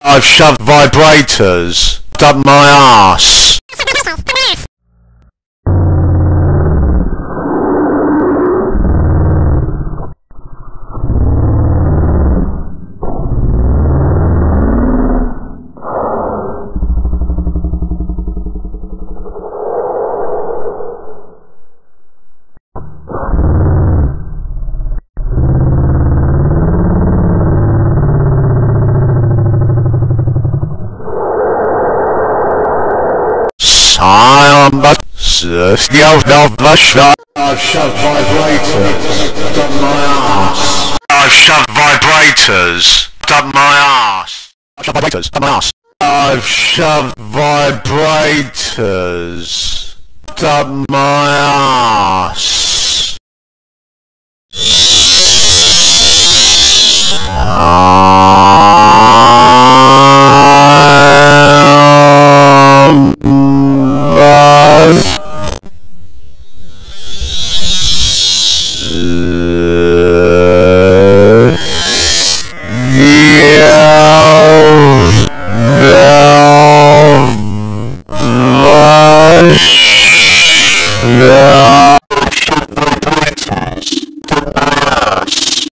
I've shoved vibrators up my arse. I've shoved vibrators up my arse. I've shoved vibrators up my arse. I've shoved vibrators up my arse. I've shoved vibrators up my arse. Yeah.